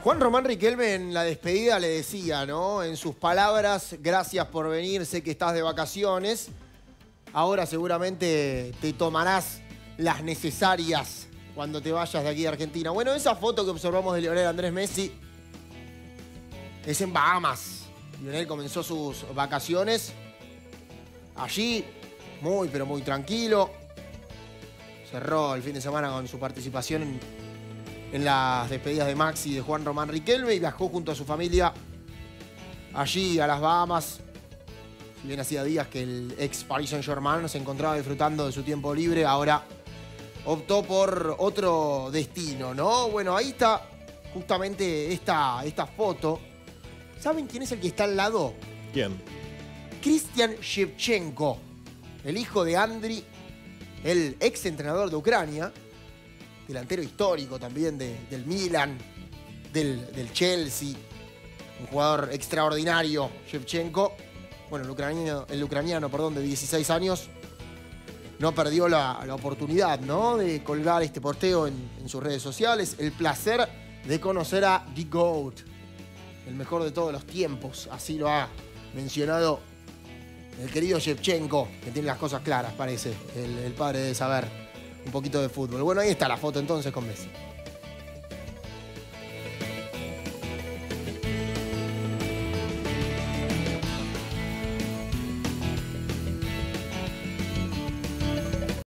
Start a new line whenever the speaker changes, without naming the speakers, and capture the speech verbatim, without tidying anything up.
Juan Román Riquelme en la despedida le decía, ¿no? En sus palabras, gracias por venir, sé que estás de vacaciones. Ahora seguramente te tomarás las necesarias cuando te vayas de aquí de Argentina. Bueno, esa foto que observamos de Lionel Andrés Messi es en Bahamas. Lionel comenzó sus vacaciones allí, muy pero muy tranquilo. Cerró el fin de semana con su participación en, en las despedidas de Maxi y de Juan Román Riquelme y viajó junto a su familia allí a las Bahamas. Si bien hacía días que el ex Paris Saint-Germain se encontraba disfrutando de su tiempo libre, ahora optó por otro destino, ¿no? Bueno, ahí está justamente esta, esta foto. ¿Saben quién es el que está al lado?
¿Quién?
Christian Shevchenko, el hijo de Andriy, el ex entrenador de Ucrania, delantero histórico también de, del Milan, del, del Chelsea, un jugador extraordinario, Shevchenko. Bueno, el ucraniano, el ucraniano perdón, de dieciséis años, no perdió la, la oportunidad, ¿no?, de colgar este posteo en, en sus redes sociales. El placer de conocer a The GOAT, el mejor de todos los tiempos, así lo ha mencionado el querido Shevchenko, que tiene las cosas claras, parece, el, el padre de saber un poquito de fútbol. Bueno, ahí está la foto entonces con Messi.